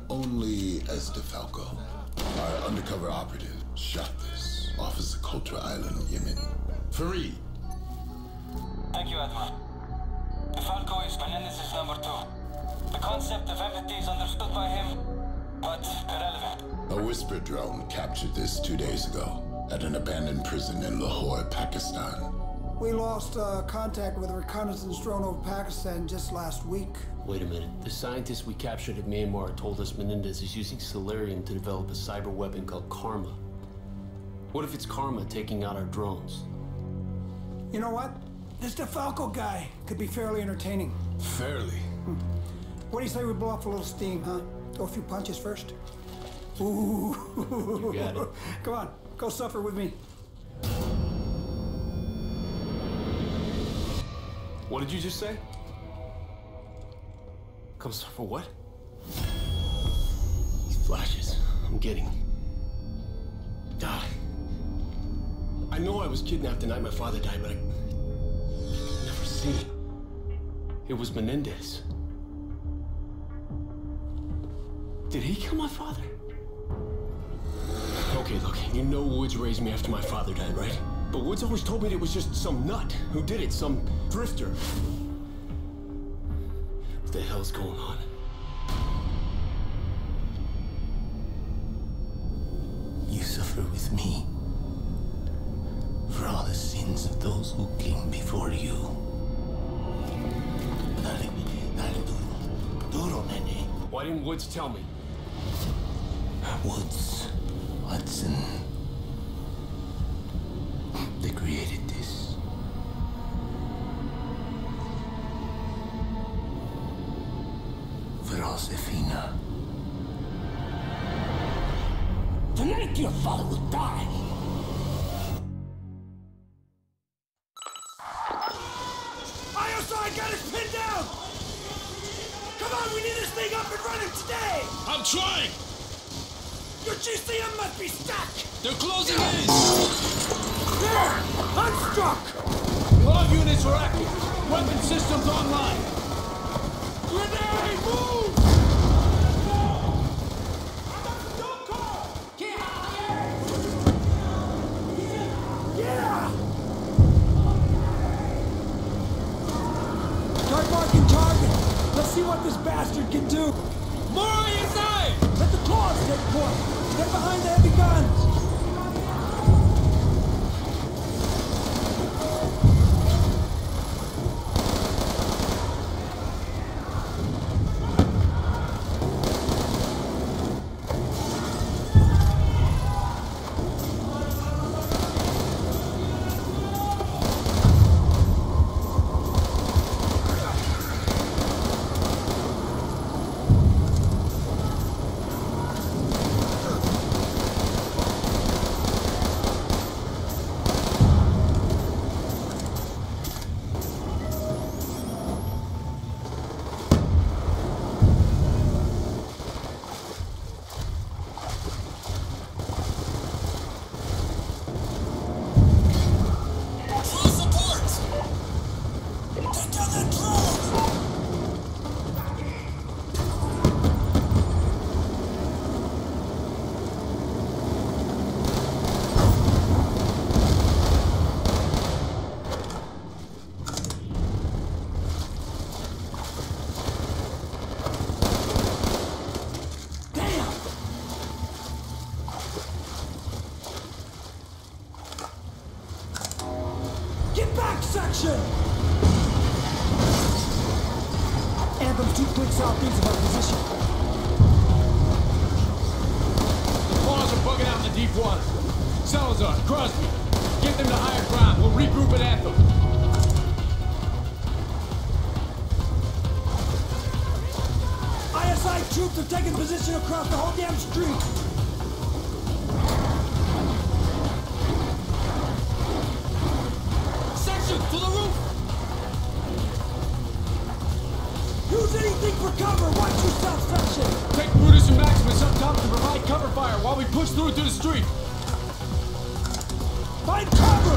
only as DeFalco. Our undercover operative shot this off of Socotra Island, Yemen. Fareed. Thank you, Admiral. DeFalco is Menendez's number 2. The concept of empathy is understood by him, but irrelevant. A whisper drone captured this 2 days ago at an abandoned prison in Lahore, Pakistan. We lost contact with a reconnaissance drone over Pakistan just last week. Wait a minute. The scientists we captured at Myanmar told us Menendez is using Solarium to develop a cyber weapon called Karma. What if it's Karma taking out our drones? You know what? This DeFalco guy could be fairly entertaining. Fairly? What do you say we blow off a little steam, huh? Throw a few punches first? Ooh. You got it. Come on, go suffer with me. What did you just say? Come suffer what? These flashes, I'm getting. God. I know I was kidnapped the night my father died, but I never seen it. It was Menendez. Did he kill my father? Okay, look, you know Woods raised me after my father died, right? But Woods always told me it was just some nut who did it, some drifter. What the hell's going on? You suffer with me for all the sins of those who came before you. Dale duro, nene. Why didn't Woods tell me? Woods, Hudson. They created this. For Josefina. Tonight your father will die. ISI got us pinned down! Come on, we need this thing up and running today! I'm trying! Your GCM must be stuck! They're closing in! There! Unstruck! All units are active. Weapon systems online. Grenade, move! Yeah! Start marking target. Let's see what this bastard can do. More ISI! Let the claws take point. Get behind the heavy guns. Section! Anthem's 2 quick southeast of our position. The claws are bugging out in the deep water. Salazar, Crosby, get them to higher ground. We'll regroup at Anthem. ISI troops have taken position across the whole damn street. To the roof! Use anything for cover! Watch yourself, section! Take Brutus and Maximus up top to provide cover fire while we push through to the street. Find cover!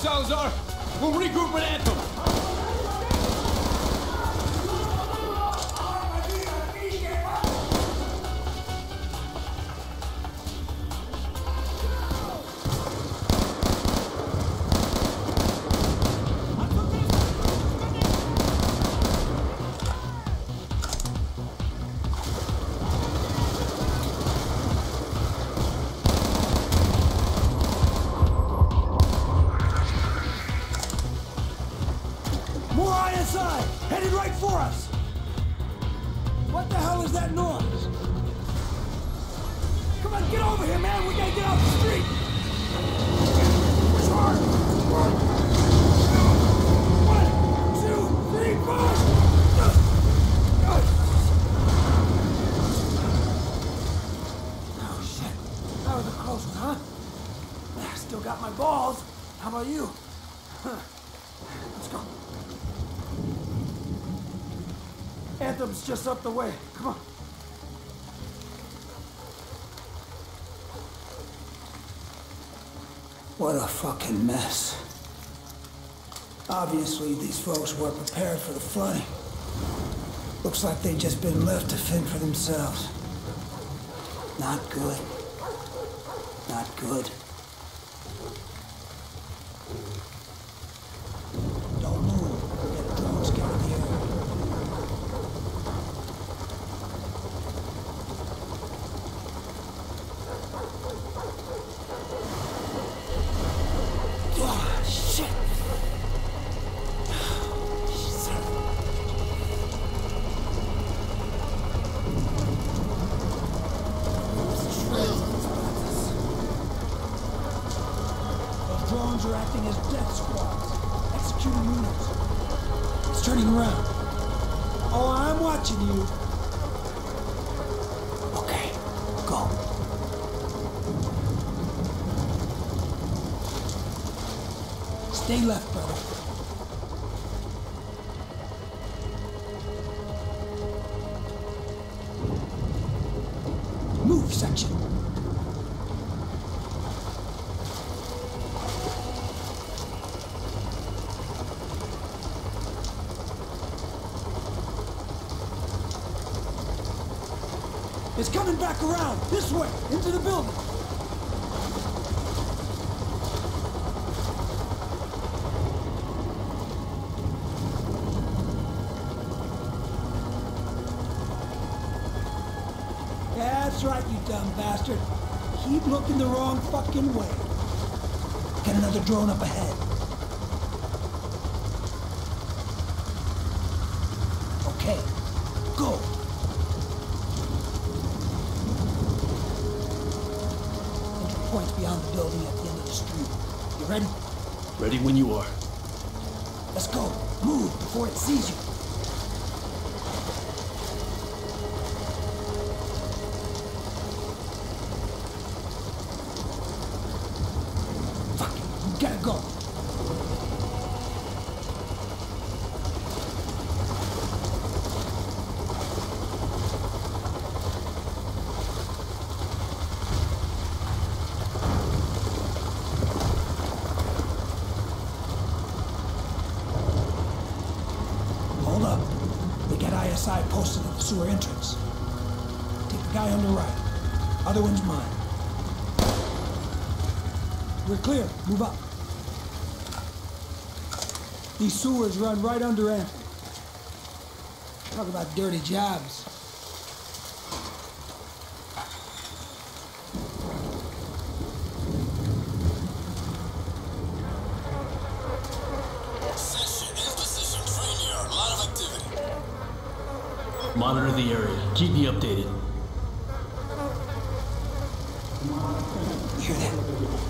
Salazar. We'll regroup at Anthem. More ISI! Headed right for us! What the hell is that noise? Come on, get over here, man! We gotta get off the street! Push hard! 1, 2, 3, push! Oh, shit. That was a close one, huh? Still got my balls. How about you? Let's go. Anthem's just up the way. Come on. What a fucking mess. Obviously, these folks weren't prepared for the flooding. Looks like they've just been left to fend for themselves. Not good. Not good. Don't move. Get drones get in the air. Shit! Those drones are acting as death squads, executing units. It's turning around. Oh, I'm watching you. Okay, go. Stay left, brother. Move, section. It's coming back around. This way, into the building. That's right, you dumb bastard. Keep looking the wrong fucking way. Got another drone up ahead. Okay, go. Entry point's beyond the building at the end of the street. You ready? Ready when you are. Let's go. Move before it sees you. Gotta go. Hold up. We got ISI posted at the sewer entrance. Take the guy on the right. Other one's mine. We're clear. Move up. These sewers run right under Anthem. Talk about dirty jobs. Position, train yard, a lot of activity. Monitor the area. Keep me updated. You hear that?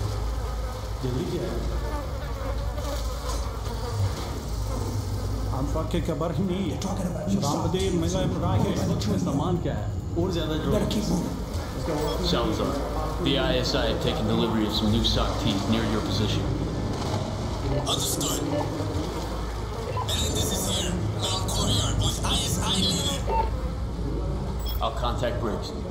के खबर ही नहीं है Talking about you. शराब मिला सामान क्या है और ज्यादा Better keep moving. Salazar, the ISI have taken delivery of some new SOC teeth near your position. Understood. Melendez is here. Ground courtyard with ISI leader. I'll contact Briggs.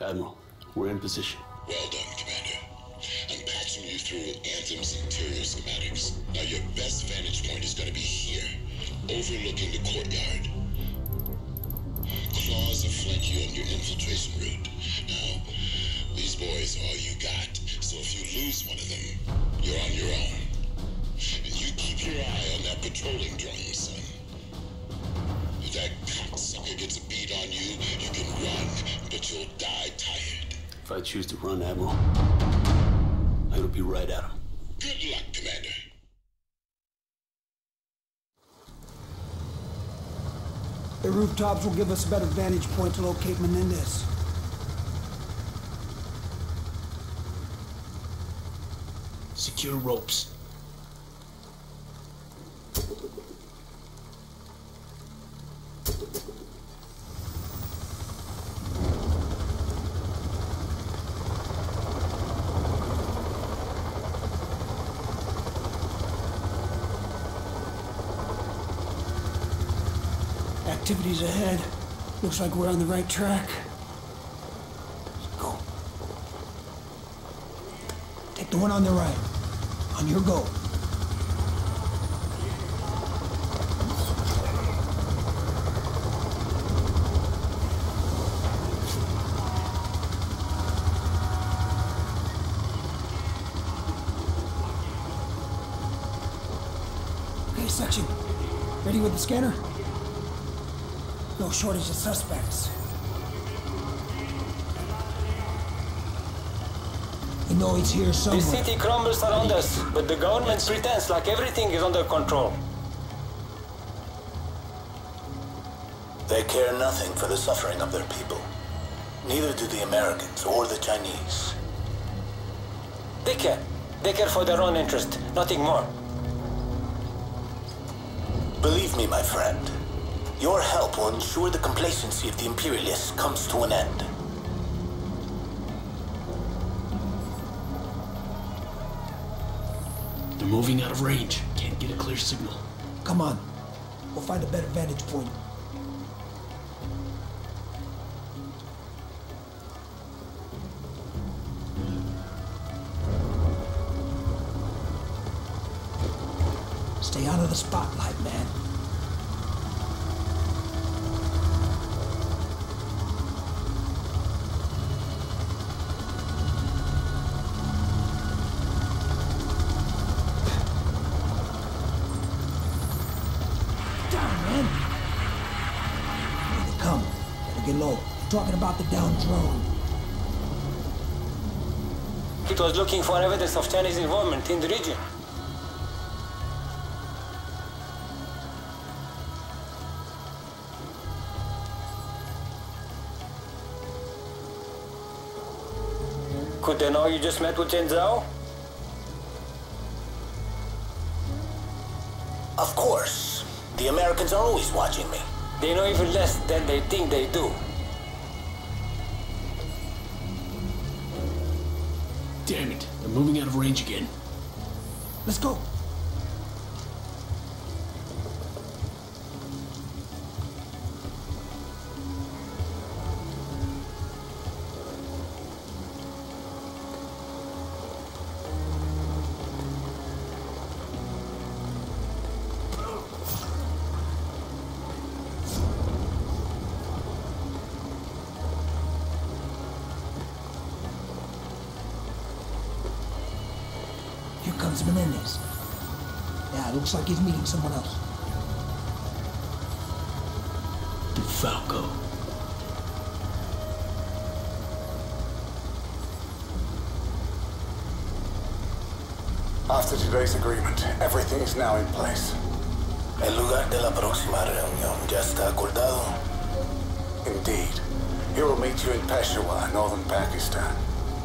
Admiral, we're in position. Well done, Commander. I'm patching you through with Anthem's interior schematics. Now your best vantage point is gonna be here, overlooking the courtyard. Claws will flank you on your infiltration route. Now, these boys are all you got, so if you lose one of them, you're on your own. And you keep your eye on that patrolling drone, son. If that cocksucker gets a bead on you, you can run, but you'll die tired. If I choose to run, Admiral, it'll be right at him. Good luck, Commander. The rooftops will give us a better vantage point to locate Menendez. Secure ropes. Activities ahead. Looks like we're on the right track. Let's go. Take the one on the right. On your go. Okay, section. Ready with the scanner? No shortage of suspects. You know he's here somewhere. The city crumbles around us, but the government pretends like everything is under control. They care nothing for the suffering of their people. Neither do the Americans or the Chinese. They care. They care for their own interest, nothing more. Believe me, my friend, your help will ensure the complacency of the Imperialists comes to an end. They're moving out of range. Can't get a clear signal. Come on. We'll find a better vantage point. Stay out of the spotlight, man. Get low. Talking about the down drone. It was looking for evidence of Chinese involvement in the region. Could they know you just met with Chen Zhao? Of course. The Americans are always watching me. They know even less than they think they do. Damn it, they're moving out of range again. Let's go. Here comes Menendez. Yeah, it looks like he's meeting someone else. DeFalco. After today's agreement, everything is now in place. El lugar de la próxima reunión ya está acordado. Indeed. He will meet you in Peshawar, northern Pakistan.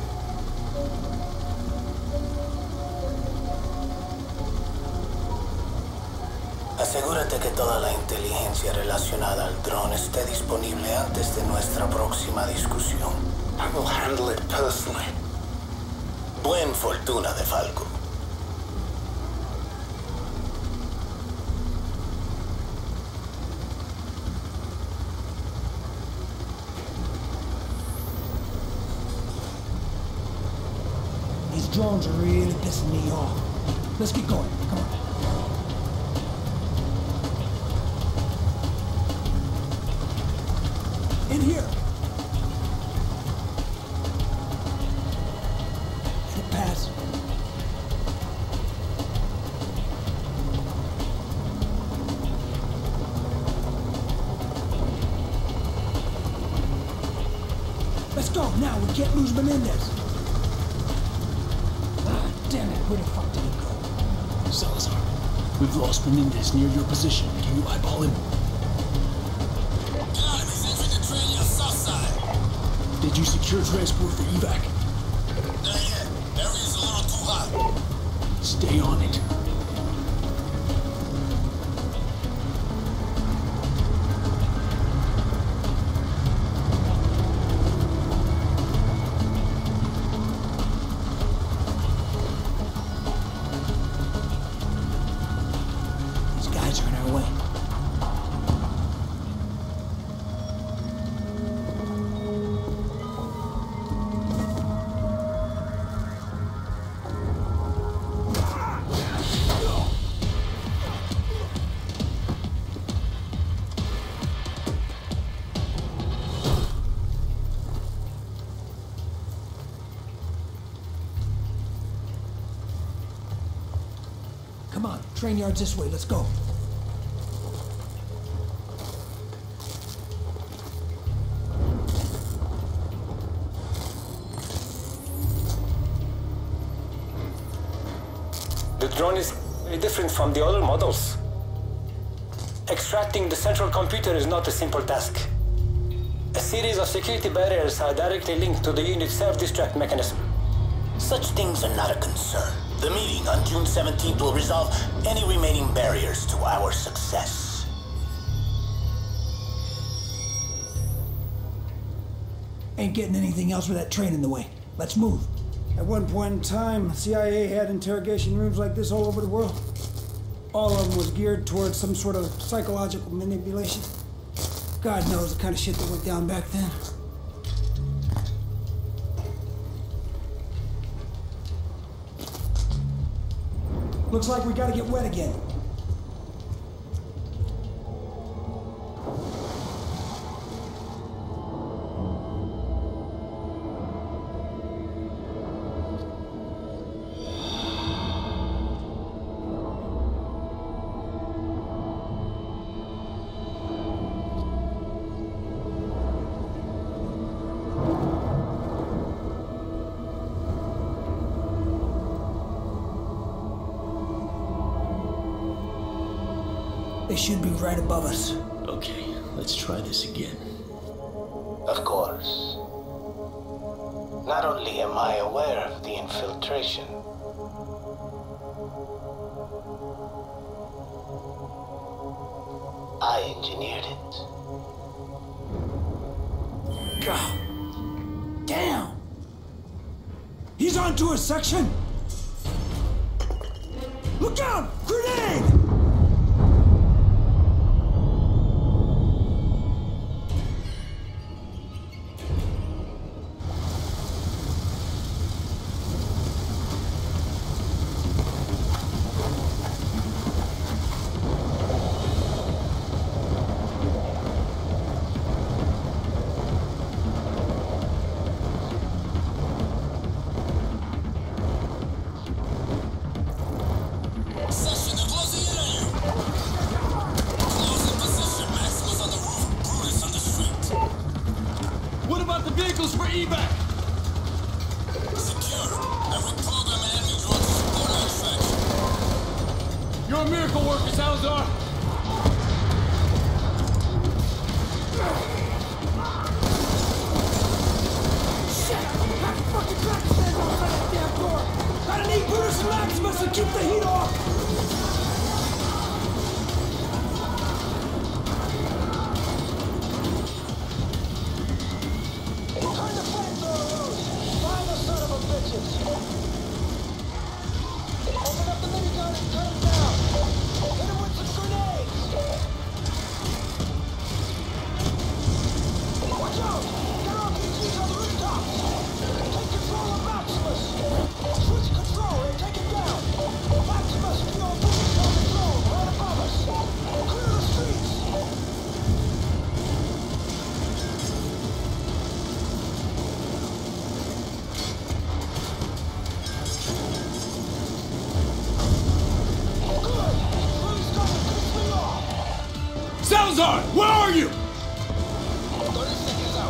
Asegúrate que toda la inteligencia relacionada al dron esté disponible antes de nuestra próxima discusión. I will handle it personally. Buen fortuna, DeFalco. drones are really pissing me off. Let's get going. Come on. In here. Let it pass. Let's go now. We can't lose Menendez. Ah, damn it. Where the fuck did he go? Salazar, we've lost Menendez near your position. Can you eyeball him? Did you secure transport for evac? Not yet. Area's a little too hot. Stay on it. These guys are in our way. Come on, train yard's this way. Let's go. The drone is very different from the other models. Extracting the central computer is not a simple task. A series of security barriers are directly linked to the unit's self-destruct mechanism. Such things are not a concern. The meeting on June 17th will resolve any remaining barriers to our success. Ain't getting anything else with that train in the way. Let's move. At one point in time, CIA had interrogation rooms like this all over the world. All of them was geared towards some sort of psychological manipulation. God knows the kind of shit that went down back then. Looks like we gotta get wet again. They should be right above us. Okay, let's try this again. Of course. Not only am I aware of the infiltration, I engineered it. God damn! He's onto a section! Look out! Grenade! What about the vehicles for evac? Secure. Every program and enemy drone to support our extraction. You're a miracle worker, Salazar. Shit! That fucking crack stands outside that damn door! Gotta need Brutus and Maximus to keep the heat off! Switch Salazar, where are you? 30 seconds out.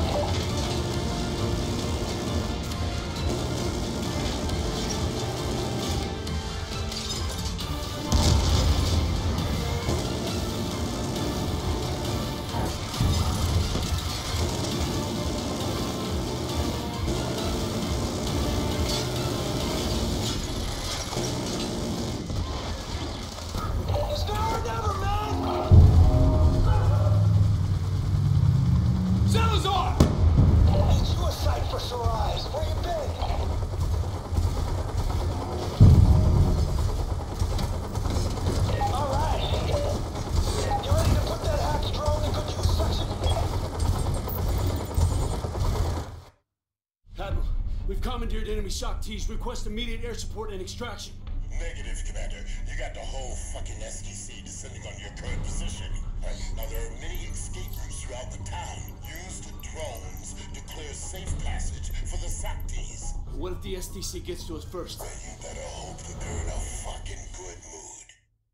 We've commandeered enemy shock T's. Request immediate air support and extraction. Negative, Commander. You got the whole fucking SDC descending on your current position. Now, there are many escape routes throughout the town. Use the drones to clear safe passage for the SOC Ts. What if the SDC gets to us first? Well, you better hope that they're in a fucking good mood.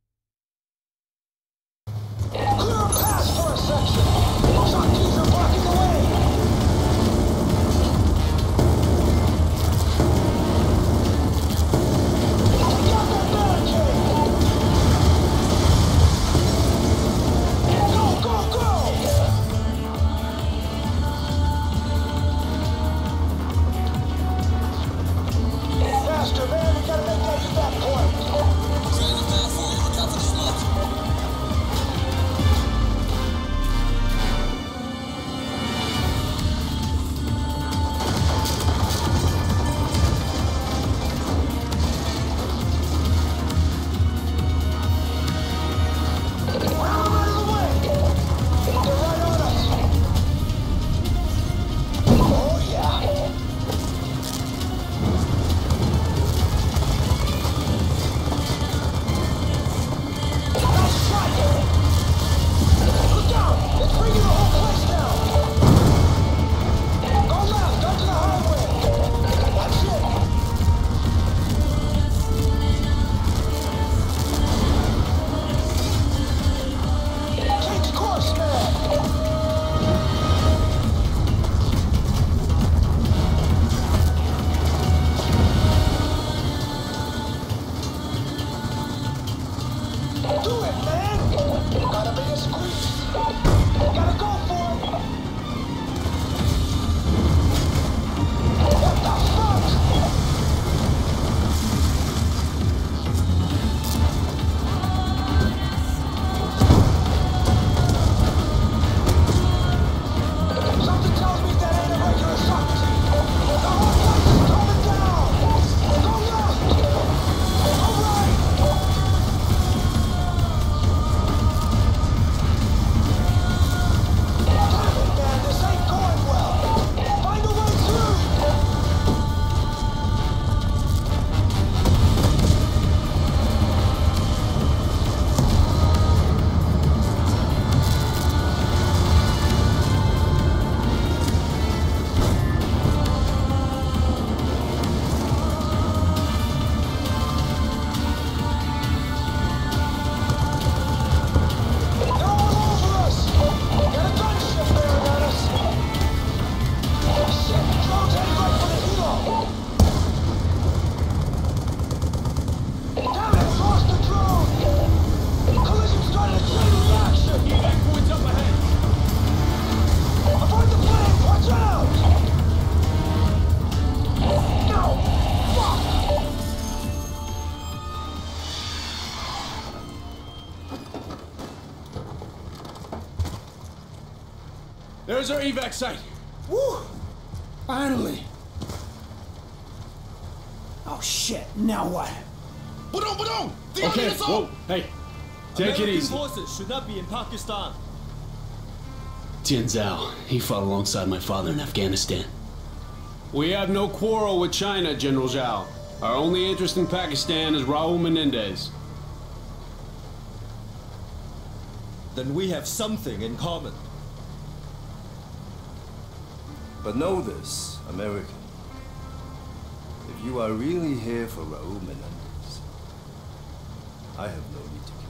Clear a pass for a section. SOC Ts are blocking the way. There's our evac site. Woo! Finally. Oh shit, now what? Okay, whoa, hey, take it easy. Forces should not be in Pakistan. Tian Zhao, he fought alongside my father in Afghanistan. We have no quarrel with China, General Zhao. Our only interest in Pakistan is Raul Menendez. Then we have something in common. But know this, American. If you are really here for Raul Menendez, I have no need to